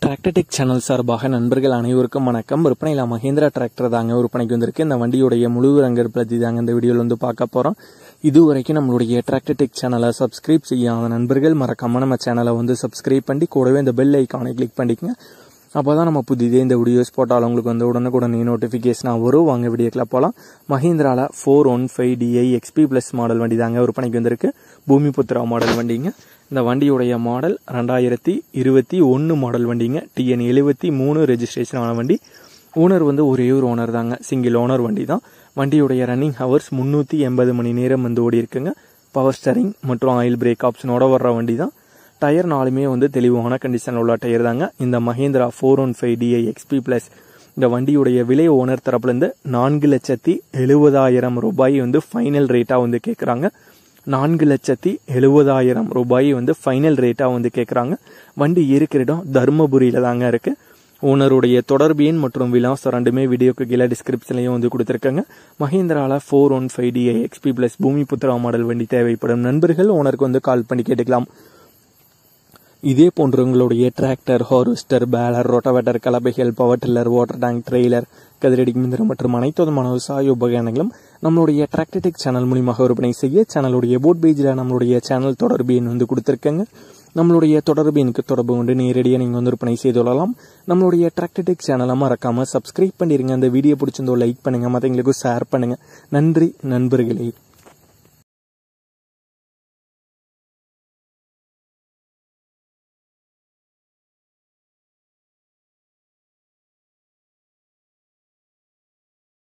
Tractor tech channel சார்பாக நண்பர்கள் அனைவருக்கும் வணக்கம். விற்பனையில் மஹேந்திரா டிராக்டர் தாங்க விற்பனைக்கு வந்திருக்கு. இந்த வண்டியுடைய முழு விவரங்கள் பற்றி தாங்க இந்த வீடியோவில் வந்து பார்க்க போகிறோம். இதுவரைக்கும் நம்மளுடைய டிராக்டர் டெக் சேனலை சப்ஸ்கிரைப் செய்யாத நண்பர்கள் மறக்காம நம்ம சேனலை வந்து சப்ஸ்கிரைப் பண்ணி கூடவே இந்த பெல் ஐக்கானை கிளிக் பண்ணிக்கங்க. அப்போ தான் நம்ம புதிதே இந்த வீடியோஸ் போட்டாலும் உங்களுக்கு வந்து உடனுக்குடனே நோட்டிஃபிகேஷனாக வரும். வாங்க வீடியோக்கில் போகலாம். மஹேந்திராவில் 415DI XP Plus மாடல் வண்டி தாங்க விற்பனைக்கு வந்திருக்கு. பூமிபுத்ரா மாடல் வண்டிங்க. இந்த வண்டியுடைய மாடல் 2021 மாடல் வண்டிங்க. TN 73 ரெஜிஸ்ட்ரேஷன் ஆன வண்டி. ஓனர் வந்து ஒரே ஒரு ஓனர் தாங்க, சிங்கிள் ஓனர் வண்டி தான். வண்டியுடைய ரன்னிங் ஹவர்ஸ் 380 மணி நேரம் வந்து ஓடி இருக்குங்க. பவர் ஸ்டரிங் மற்றும் ஆயில் பிரேக் ஆப்ஷனோட வர்ற வண்டி தான். டயர் நாலுமே வந்து தெளிவான கண்டிஷனில் உள்ள டயர் தாங்க. இந்த மஹேந்திரா 415DI XP Plus இந்த வண்டியுடைய விலை ஓனர் தரப்புலேருந்து 4,70,000 ரூபாய் வந்து ஃபைனல் ரேட்டாக வந்து கேட்குறாங்க. 4,70,000 ரூபாய் வந்து ஃபைனல் ரேட்டாக வந்து கேட்குறாங்க. வண்டி இருக்கிற இடம் தருமபுரியில் தாங்க இருக்குது. ஓனருடைய தொடர்பு எண் மற்றும் விலாசம் ரெண்டுமே வீடியோக்கு கீழே டிஸ்கிரிப்ஷன்லையும் வந்து கொடுத்துருக்காங்க. மஹேந்திராவில் 415DI XP Plus Bhoomiputra model வண்டி தேவைப்படும் நண்பர்கள் ஓனருக்கு வந்து கால் பண்ணி கேட்டுக்கலாம். இதே போன்ற உங்களுடைய டிராக்டர், ஹார்வெஸ்டர், பேலர், ரோட்டவேட்டர், கலப்பைகள், power tiller, water tank, trailer, கதிரடி மிந்திரம் மற்றும் அனைத்து விதமான விவசாய உபகரணங்களும் நம்மளுடைய டிராக்டர் டெக் சேனல் மூலியமாக விற்பனை செய்ய சேனலுடைய போட் பேஜில் நம்மளுடைய சேனல் தொடர்பு எண் வந்து கொடுத்துருக்கேங்க. நம்மளுடைய தொடர்பு எனக்கு தொடர்பு கொண்டு நேரடியாக நீங்கள் வந்து விற்பனை செய்து கொள்ளலாம். நம்மளுடைய டிராக்டர் டெக் சேனலை மறக்காமல் சப்ஸ்கிரைப் பண்ணிடுங்க. அந்த வீடியோ பிடிச்சிருந்தோ லைக் பண்ணுங்கள், மற்றவங்களுக்கும் ஷேர் பண்ணுங்கள். நன்றி நண்பர்களே.